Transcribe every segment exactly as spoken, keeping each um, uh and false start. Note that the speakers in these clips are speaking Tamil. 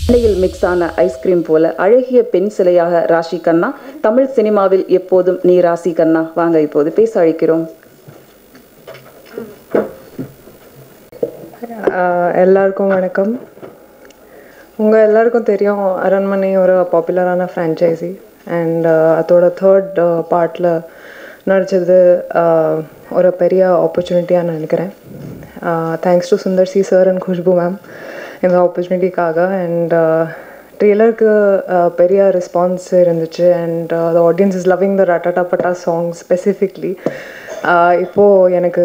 எண்ணெயில் மிக்ஸ் ஆன ஐஸ்கிரீம் போல அழகிய பெண் சிலையாக ராஷி கண்ணா. தமிழ் சினிமாவில் எப்போதும் நீ ராசி கண்ணா. வாங்க இப்போது பேச அழைக்கிறோம். எல்லாருக்கும் வணக்கம். உங்கள் எல்லாருக்கும் தெரியும் அரண்மனை ஒரு பாப்புலரான ஃப்ரான்ச்சைசி அண்ட் அதோட தேர்ட் பார்ட்டில் நடித்தது ஒரு பெரிய ஆப்பர்ச்சுனிட்டியாக நினைக்கிறேன். Thanks to Sundar C sir and Khushbu ma'am இந்த ஆப்பர்ச்சுனிட்டிக்காக. அண்ட் ட்ரெய்லருக்கு பெரிய ரெஸ்பான்ஸ் இருந்துச்சு and the audience is loving the Ratta Patta song specifically. இப்போது எனக்கு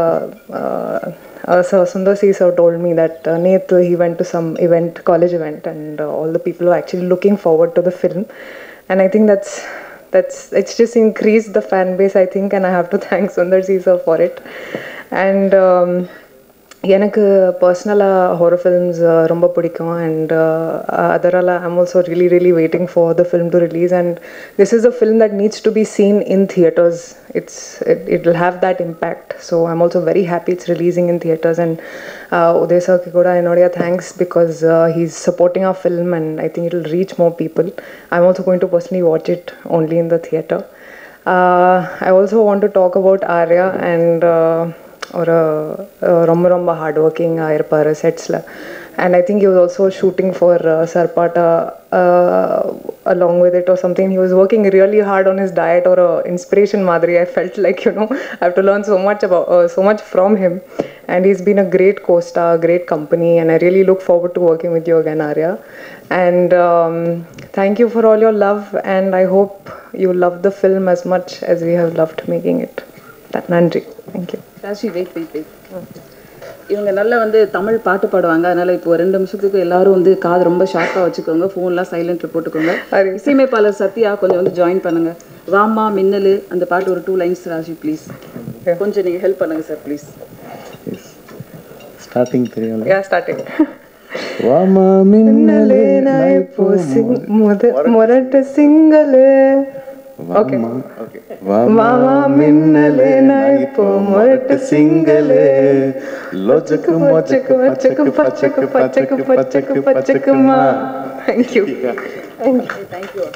Uh, so Sundar C sir told me that uh, Neth he went to some event, college event, and uh, all the people were actually looking forward to the film, and I think that's that's it's just increased the fan base, I think, and I have to thank Sundar C sir for it. And um, எனக்கு பர்சனலாக ஹாரர் ஃபில்ம்ஸ் ரொம்ப பிடிக்கும் அண்ட் அதனால் I'm also really really waiting for the film to release and this is a film that needs to be seen in theatres. It's it it will have that impact. So I'm also very happy it's releasing in theatres. And Udhay சார்க்கு கூட என்னுடைய thanks because he is supporting our film and I think it will reach more people. I'm also going to personally watch it only in the theatre. I also want to talk about Arya and ஒரு ரொம்ப ரொம்ப ஹார்ட் ஒர்க்கிங்காக இருப்பார் செட்ஸில். And I think he was also shooting for Sarpatta along with it or something. He was working really hard on his diet or a inspiration madri. I felt like, you know, I have to learn so much about uh, so much from him, and he's been a great co-star, great company, and I really look forward to working with you again, Arya. And um, thank you for all your love, and I hope you love the film as much as we have loved making it. நன்றி. Thank you. Raashi wait wait wait இவங்க நல்லா வந்து தமிழ் பாட்டு பாடுவாங்க. அதனால் இப்போ ரெண்டு நிமிஷத்துக்கு எல்லாரும் வந்து காது ரொம்ப ஷார்ப்பாக வச்சுக்கோங்க, ஃபோன்லாம் சைலண்ட்டில் போட்டுக்கோங்க. இசையமைப்பாளர் சத்யா கொஞ்சம் வந்து ஜாயின் பண்ணுங்க. வாமா மின்னலு அந்த பாட்டு ஒரு டூ லைன்ஸ் ராஷி ப்ளீஸ் கொஞ்சம் நீங்கள் ஹெல்ப் பண்ணுங்க சார் ப்ளீஸ். ஸ்டார்டிங் தெரியும். Yeah starting. வாமா மின்னலே நான் இப்போ மொரட்டு சிங்கலே. Okay okay. வாமா மின்னலே நான் இப்போ மொரட்டு சிங்கலே லோஜக்கு மோஜக்கு பச்சக்கு பச்சக்கு பச்சக்கு பச்சக்கு பச்சக்குமா. Thank you. Thank you. Thank you.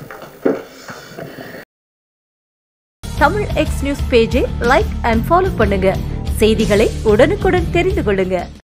Tamil X news பேஜை லைக் அண்ட் ஃபாலோ பண்ணுங்க. செய்திகளை உடனுக்குடன் தெரிந்து கொள்ளுங்க.